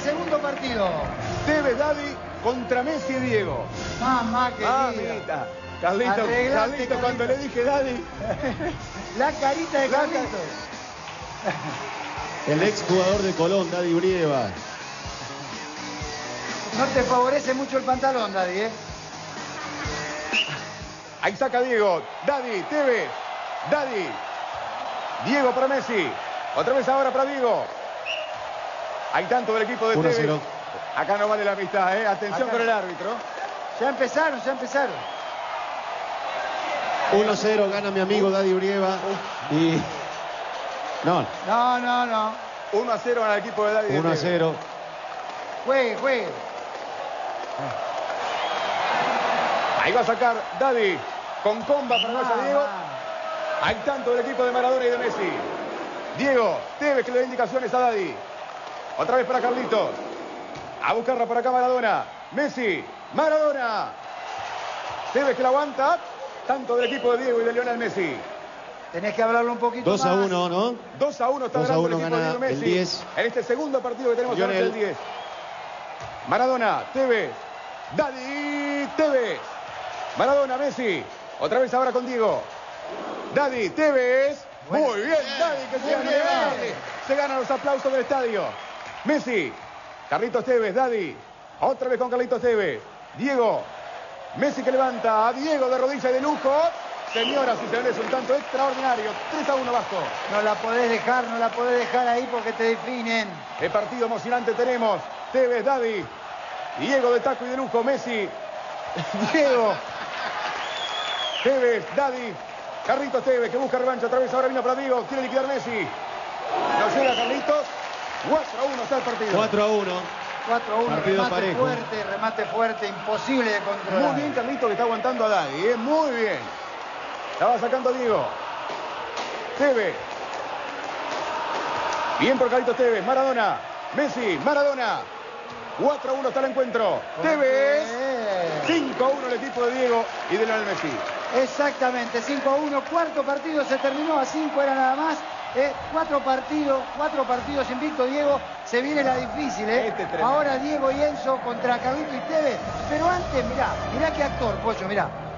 segundo partido. Tevez, Daddy contra Messi y Diego. Mamá querida. Mamita. Carlito, Arreglate, cuando le dije Daddy. La carita de Carlitos. El ex jugador de Colón, Daddy Brieva. No te favorece mucho el pantalón, Daddy, ¿eh? Ahí saca Diego. Daddy, Tevez. Daddy. Diego para Messi. Otra vez ahora para Diego. Hay tanto del equipo de Tevez. 1-0. Acá no vale la amistad, ¿eh? Atención Acá. con el árbitro. Ya empezaron, ya empezaron. 1-0, gana mi amigo Daddy Brieva. Y... No, No, no, no. 1-0 al equipo de Daddy. 1-0. Juegue, juegue. Ahí va a sacar Daddy. Con comba para Massa Diego. Hay tanto del equipo de Maradona y de Messi. Diego, Tevez que le da indicaciones a Daddy. Otra vez para Carlitos. A buscarla por acá Maradona. Messi, Maradona. Tevez que la aguanta. Tanto del equipo de Diego y de Lionel Messi. Tenés que hablarlo un poquito más. 2-1, ¿no? 2-1 está 2-1 ganando el equipo de gana Lionel Messi. el 10. En este segundo partido que tenemos Lionel. ahora el 10. Maradona, Tevez. Daddy, Tevez. Maradona, Messi. Otra vez ahora con Diego. Daddy, Tevez. Bueno. Muy bien, Daddy, que se gana. Se ganan los aplausos del estadio. Messi. Carlitos Tevez, Daddy. Otra vez con Carlitos Tevez. Diego. Messi que levanta a Diego de rodilla y de lujo. Señoras y señores, un tanto extraordinario. 3-1 Vasco. No la podés dejar ahí porque te definen. El partido emocionante tenemos. Tevez, Daddy. Diego de taco y de lujo. Messi. Diego. Tevez, Daddy. Carlitos Tevez que busca revancha. Otra vez ahora vino para Diego. Quiere liquidar Messi. No llega Carlitos. 4-1 está el partido. 4-1. 4-1, Partido parejo. remate fuerte, imposible de controlar. Muy bien Carlitos que está aguantando a Daddy. Muy bien. La va sacando a Diego. Tevez. Bien por Carlitos Tevez. Maradona. Messi. Maradona. 4-1 está el encuentro. Tevez. 5-1 el equipo de Diego y de Lionel Messi. Exactamente, 5-1. Cuarto partido se terminó, a 5 era nada más. Cuatro partidos invicto, Diego. Se viene la difícil, Este es tremendo. Ahora Diego y Enzo contra Carlito y Tevez. Pero antes, mirá qué actor, Pollo, mirá.